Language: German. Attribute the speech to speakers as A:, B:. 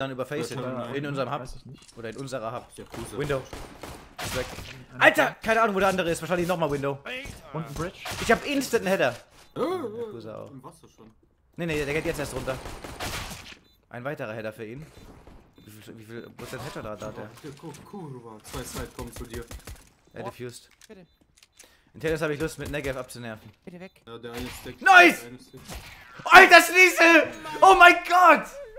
A: Dann über Face in unserem Hub.
B: Weiß ich nicht.
A: Oder in unserer Hub.
C: Ja,
A: Window. Ist weg. Alter, keine Ahnung, wo der andere ist. Wahrscheinlich nochmal Window.
B: Und ein Bridge.
A: Ich hab instant einen Header. Cruiser auch.
C: Im Wasser schon.
A: Nee, der geht jetzt erst runter. Ein weiterer Header für ihn. Wie viel wo ist der Header da? Da hat der.
C: Kurva. 2 Side kommen zu dir.
A: Er diffused.
D: Bitte.
A: In Tennis habe ich Lust, mit Negev abzunerven.
D: Bitte weg.
C: Ja, der eine Stick.
A: Nice!
C: Der eine Stick.
A: Alter, Schniesel! Oh mein Gott!